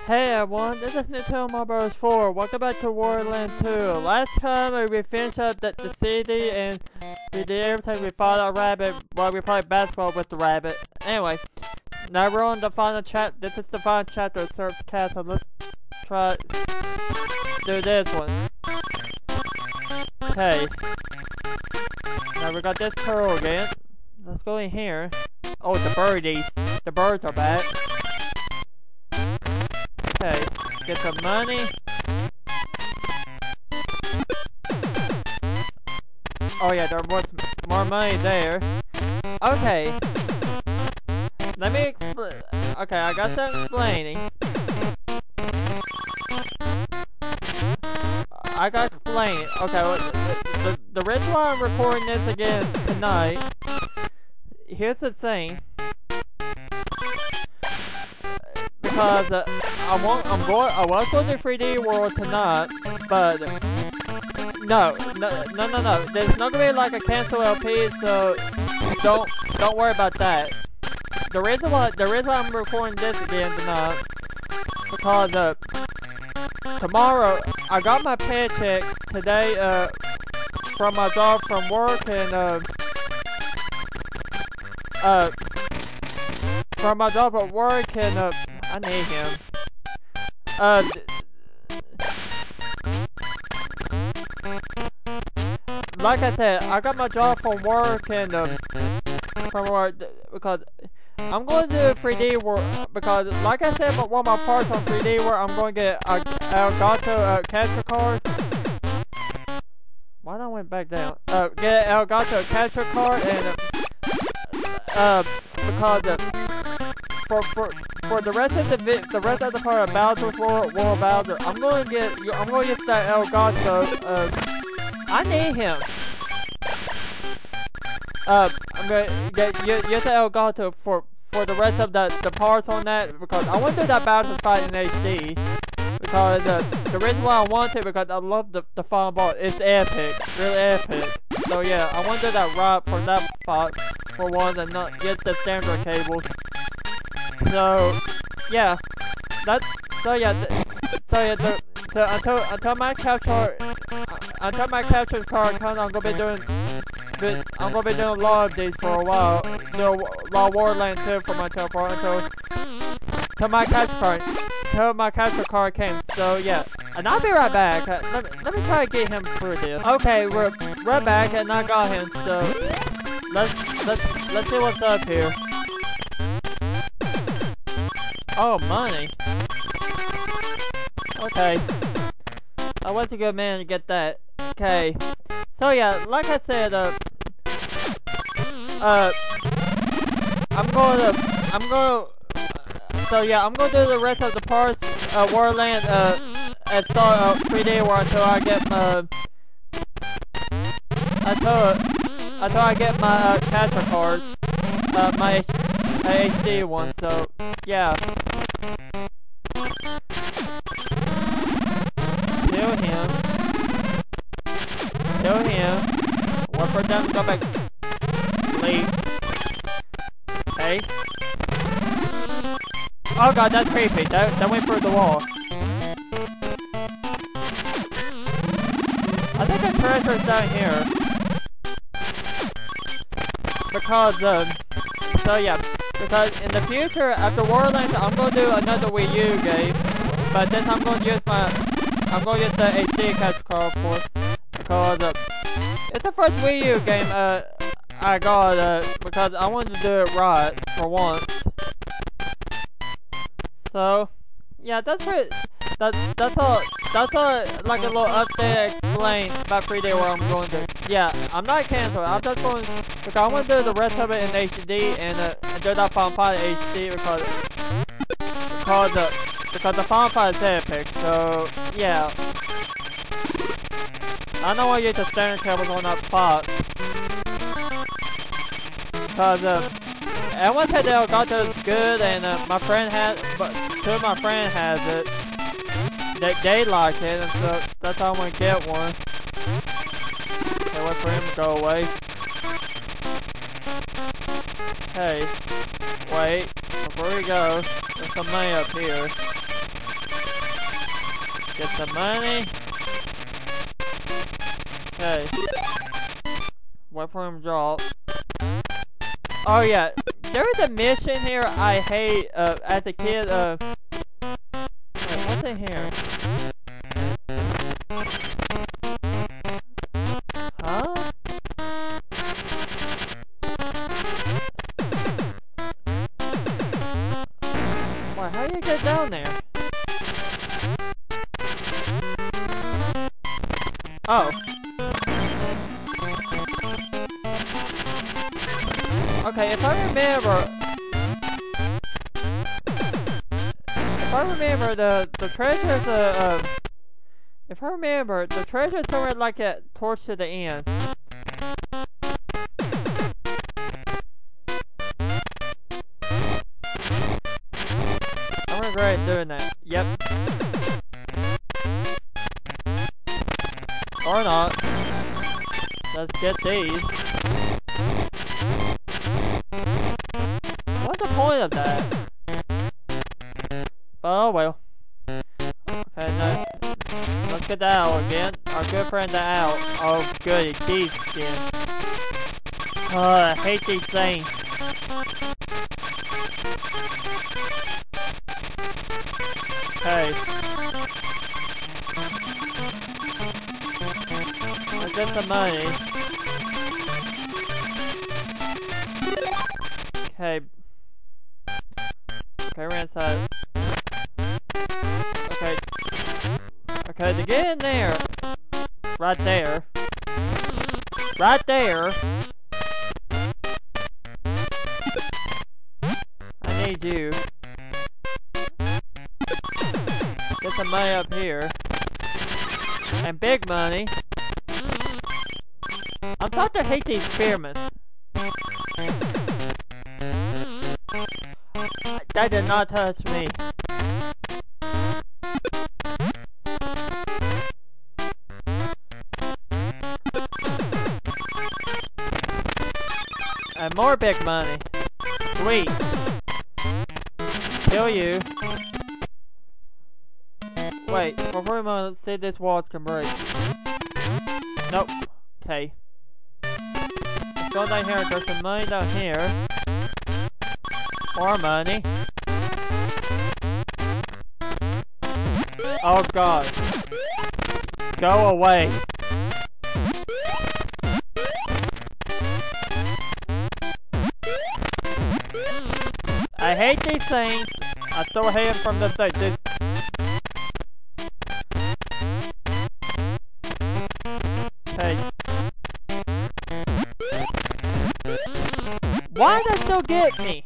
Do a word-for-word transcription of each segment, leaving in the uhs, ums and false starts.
Hey everyone, this is Nintendo Mario Bros. four. Welcome back to Warland two. Last time we finished up the, the city and we did everything. We fought a rabbit while we played basketball with the rabbit. Anyway, now we're on the final chapter. This is the final chapter of Surf's Castle. Let's try do this one. Okay. Now we got this turtle again. Let's go in here. Oh, the birdies. The birds are back. Okay, get some money. Oh yeah, there was more money there. Okay. Let me explain. Okay, I got some explaining. I got explaining. Okay, well, the, the, the reason why I'm recording this again tonight. Here's the thing. Because uh, I want, I'm going, I was going to three D World tonight, but no, no, no, no, no. There's not gonna be like a cancel L P, so don't, don't worry about that. The reason why, the reason why I'm recording this again tonight, because uh, tomorrow I got my paycheck today uh from my job from work and uh uh from my job at work and uh. I need him. Uh, like I said, I got my job from work and uh, from work because I'm going to do three D work because, like I said, one of my parts on three D work, I'm going to get a Elgato uh, capture card. Why not went back down? Uh, get an Elgato capture card and uh, uh because uh, for for. For the rest of the vi the rest of the part of Bowser's World, World Bowser, I'm going to get, I'm going to get that Elgato. Uh, I need him. Uh, I'm going to get get, get the Elgato for for the rest of the the parts on that because I want to do that Bowser fight in H D. Because uh, the reason why I want to because I love the the final boss. It's epic, really epic. So yeah, I want to do that right for that fight for one and not get the standard cables. So yeah, that's so yeah, th so yeah, the, so until until my capture until my capture card comes, I'm gonna be doing, but I'm gonna be doing a lot of these for a while. Do a lot of Warland two for my teleport until until my capture card until my capture card came. So yeah, and I'll be right back. Uh, let me let me try to get him through this. Okay, we're right back, and I got him. So let's let's let's see what's up here. Oh, money. Okay. I was a good man to get that. Okay. So yeah, like I said, uh, uh, I'm going to, I'm going to, so yeah, I'm going to do the rest of the parts, uh, Warland, uh, at start uh, three D World until I get my, until, until I get my, uh, capture cards, uh, my, my H D one, so, yeah. Kill him. Kill him. One for them, go back. Leave. Okay. Oh god, that's creepy. That, that went through the wall. I think the treasure's down here. Because, um, so yeah. Because in the future, after Warland, I'm going to do another Wii U game. But this I'm going to use my, I'm going to use the H D capture card for. Because uh, it's the first Wii U game uh, I got uh, because I wanted to do it right for once. So, yeah, that's pretty, that, that's all, that's all, like a little update explain about three D where I'm going to. Yeah, I'm not canceling. I'm just going, because I want to do the rest of it in H D and, uh, and do that Final Fight in H D because, because, uh, because the Final Fight is epic, so, yeah. I don't want to use the standard cables on that spot. Because, uh, everyone said the Elgato is good and, uh, my friend has, but two of my friends has it. They, they like it, and so that's how I'm going to get one. Okay, wait for him to go away. Hey, wait, before we go, there's some money up here. some money. Okay. Wait for him to drop. Oh yeah, there's a mission here I hate uh, as a kid. Uh, wait, what's in here? Huh? Wait, how do you get down there? Oh. Okay, if I remember, if I remember the the treasure's uh, uh if I remember the treasure's somewhere like that towards to the end. I regret doing that. Yep. Or not. Let's get these. What's the point of that? Oh well. Okay, no. Let's get the owl again. Our good friend the owl. Oh goody, these again. Oh, I hate these things. Okay. Let's get some money. Okay. Okay, we're inside. Okay. Okay, to get in there. Right there. Right there. I need you. Get some money up here. And big money. I'm about to hate these pyramids. That did not touch me. And more big money. Sweet. Kill you. Wait, before a moment, see if this wall can break. Nope. Okay. Let's go down here. There's some money down here. More money. Oh god. Go away. I hate these things. I still hate them from this side. This. Hey. Why does that still get me?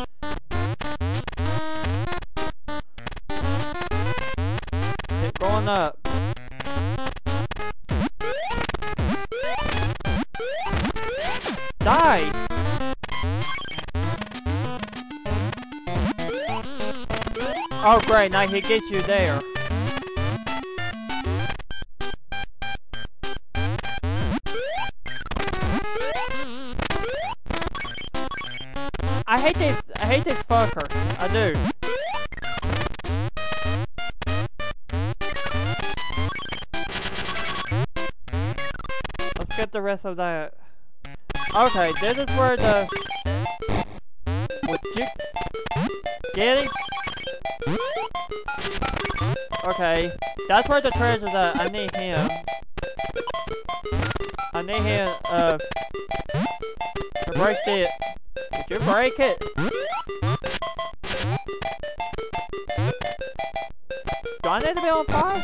Keep going up. Die! Oh great, now he gets you there. I hate this, I hate this fucker. I do. Let's get the rest of that. Okay, this is where the... Would you... Get it? Okay, that's where the treasure's at. I need him. I need him, uh... to break it. Did you break it? Do I need to be on fire?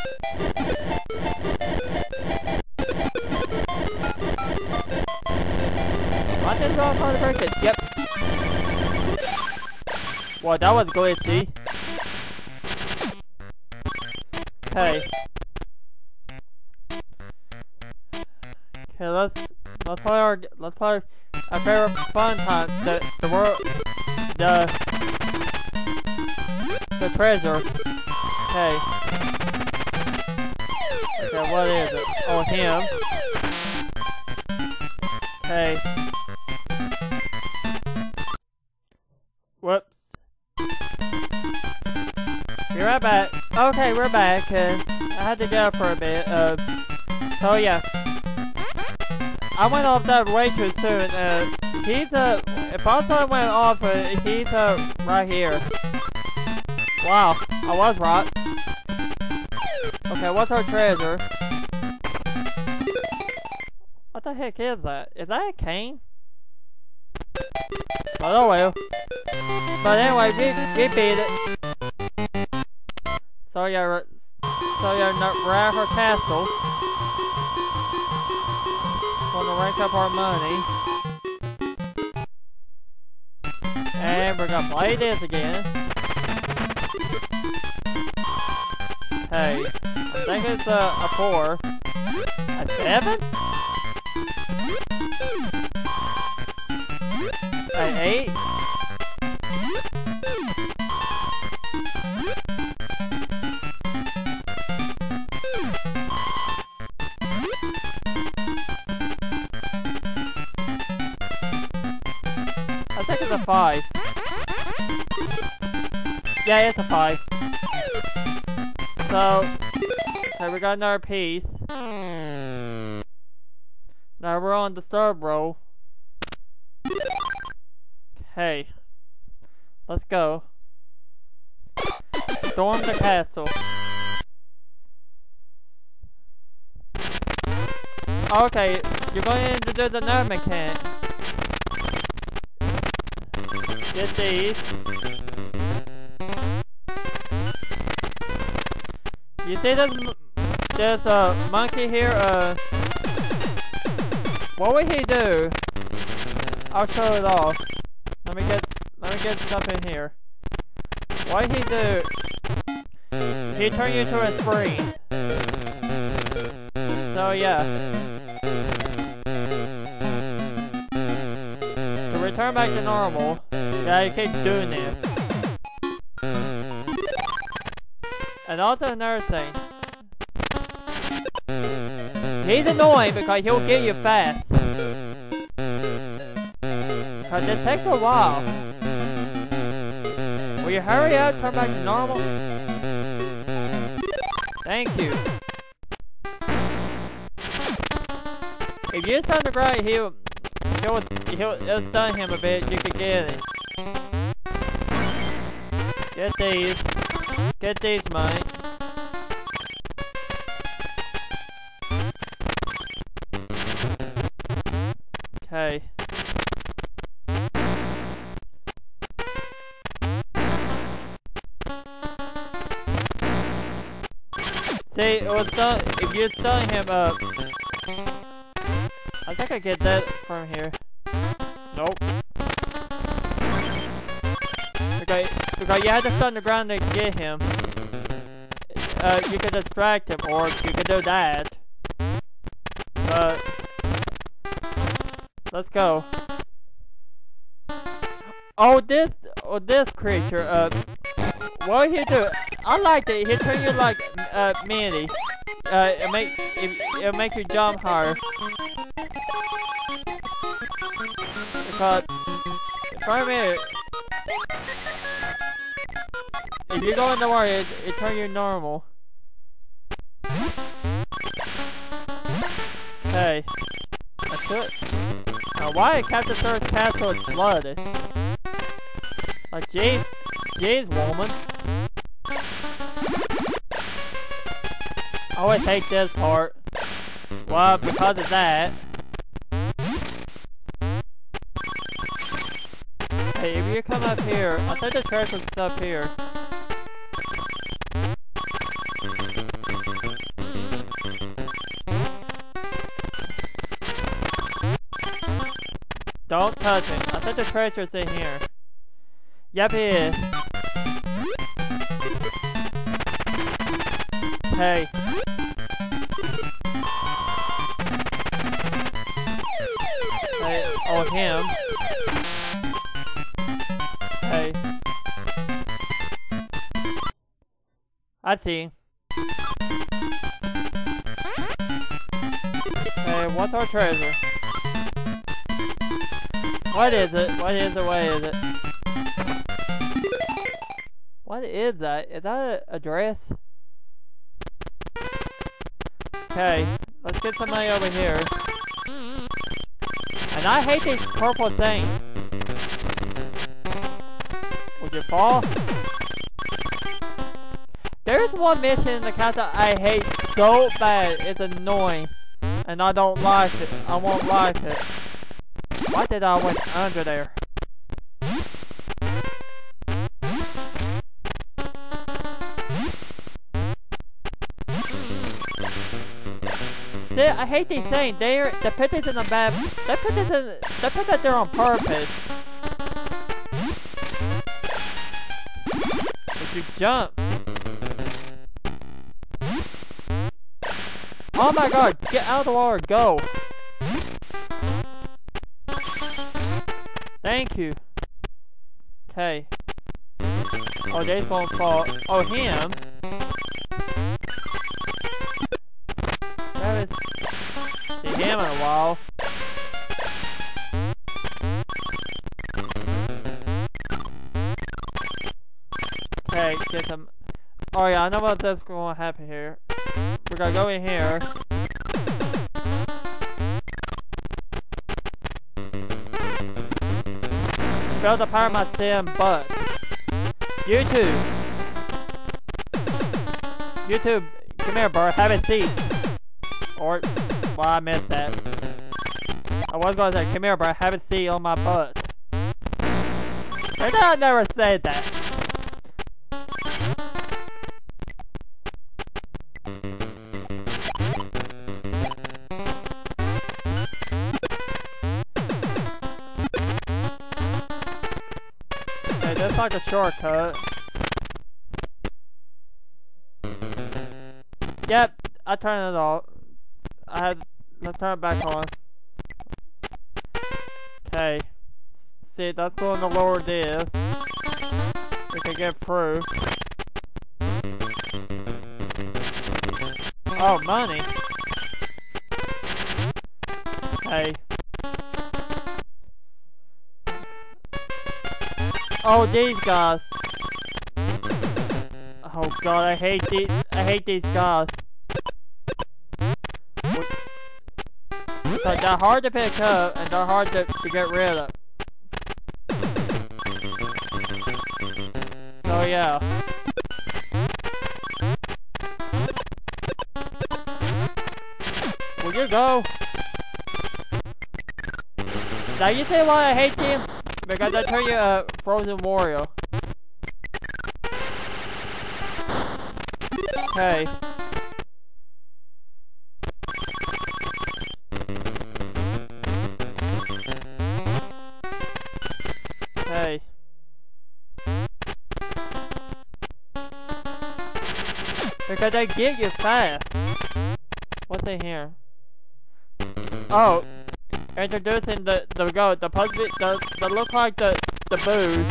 I need to be on fire to break it. Yep. Wow, that was glitchy. Okay. Okay, let's let's play our let's play our favorite fun time. The the world the the treasure. Okay. Okay, what is it? Oh, him. Okay. Whoops. Be right back. Okay, we're back. Uh, I had to get up for a bit. Uh, so yeah. I went off that way too soon. Uh, he's uh, if also went off, uh, he's uh, right here. Wow, I was right. Okay, what's our treasure? What the heck is that? Is that a cane? But oh well. But anyway, we, we beat it. So yeah, so yeah, we're at her castle. Gonna rank up our money. And we're gonna play this again. Hey, I think it's a, a four. A seven? An eight? I think it's a five. Yeah, it's a five. So, okay, we got another piece. Now we're on the third row. Okay, let's go. Storm the castle. Okay, you're going to introduce another mechanic. Get these. You see this, there's a monkey here, uh, what would he do? I'll show it off. Let me get, let me get stuff in here. What he do? He turn you into a spring. So yeah. To return back to normal, yeah, you keep doing this. And also another thing. He's annoying because he'll get you fast. Because it takes a while. Will you hurry up, turn back to normal? Thank you. If you stun the ground, he'll, he'll, he'll, he'll stun him a bit, you can get it. Get these. Get these, mate. Okay. See, it was done, if you stun him up. I think I get that from here. Nope. Okay, because you had to stun the ground to get him. Uh, you could distract him, or you could do that. But let's go. Oh, this, oh, this creature. Uh, what he do? I like it. He turn you like uh Minnie. Uh, it make it, it make you jump higher. Because for a minute, if you go in the water, it, it turn you normal. Okay, that's it. Now, why Captain Sir's castle is flooded? Like, jeez, jeez, woman. I always hate this part. Well, because of that. Hey, if you come up here, I think the treasure is up here. Don't touch it. I think the treasure's in here. Yep, it is. Hey. Hey, oh, him. Hey. I see. Hey, what's our treasure? What is it? What is it? What is it? What is that? Is that a, a dress? Okay, let's get some money over here. And I hate these purple things. Would you fall? There's one mission in the castle I hate so bad. It's annoying. And I don't like it. I won't like it. Why did I went under there? See, I hate these things. They're they put this in a bad. They put this in. They put that there on purpose. If you jump. Oh my god! Get out of the water. Go. Thank you. Okay. Oh, they's gonna fall. Oh, him. Haven't seen him in a while. Okay, get some. Oh yeah, I know what that's gonna happen here. We're gonna go in here. Failed to power my sim, but YouTube, YouTube, come here, bro. Have a seat. Or, well, I missed that. I was gonna say, come here, bro. Have a seat on my butt. Maybe I never said that. Okay, that's like a shortcut. Yep, I turned it off. I had, let's turn it back on. Okay. See, that's going to lower this. We can get through. Oh, money. Okay. Oh, these guys. Oh god, I hate these. I hate these guys. Like, they're hard to pick up and they're hard to, to get rid of. So yeah. Will you go? Now you say why I hate you? Because I turn you a frozen warrior. Okay. Okay. Because they get you fast. What's in here? Oh, introducing the the goat, the pug, the the look like the the booze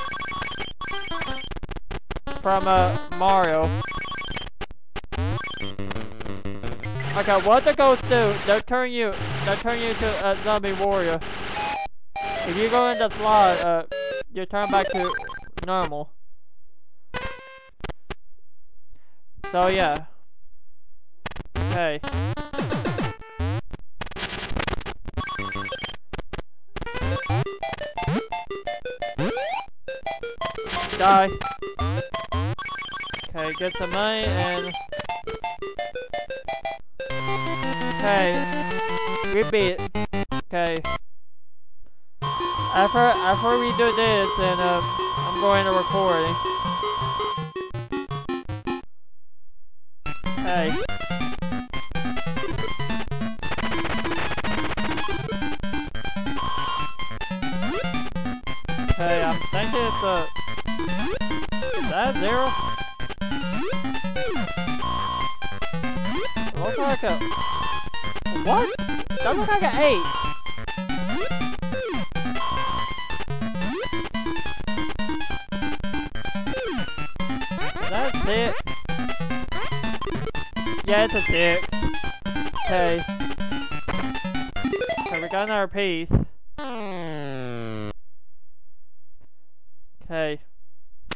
from uh Mario. Okay, what the ghosts do? They'll turn you. They'll turn you to a zombie warrior. If you go in the slot, uh, you turn back to normal. So yeah. Okay. Die. Okay, get some money and. Okay. We beat it. Okay. After after we do this, then uh, I'm going to recording. Hey. Okay, I'm thinking it's a. Is that a zero? It looks like a. What? That looks like an eight. That's six. Yeah, it's a six. Okay. Okay, we got another piece. Okay.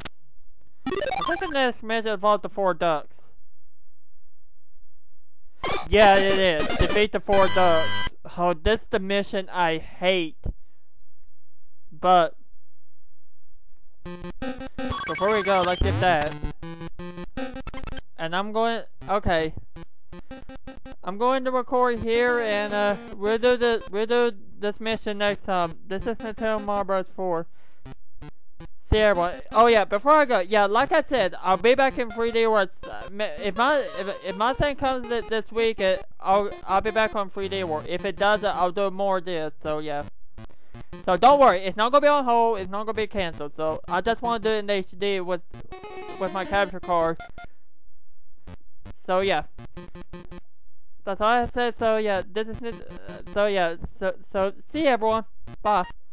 I think the next mission involved the four ducks. Yeah, it is. Defeat the four thugs. Oh, this is the mission I hate. But before we go, let's get that. And I'm going. Okay. I'm going to record here, and uh, we'll do the we'll do this mission next time. This is Nintendo Mario Bros. four. See everyone. Oh yeah, before I go, yeah, like I said, I'll be back in three D World. If my if, if my thing comes this week, it, I'll I'll be back on three D World. If it doesn't, I'll do more of this. So yeah. So don't worry, it's not gonna be on hold. It's not gonna be canceled. So I just want to do it in H D with with my capture card. So yeah. That's all I said. So yeah, this is uh, so yeah. So so see you everyone. Bye.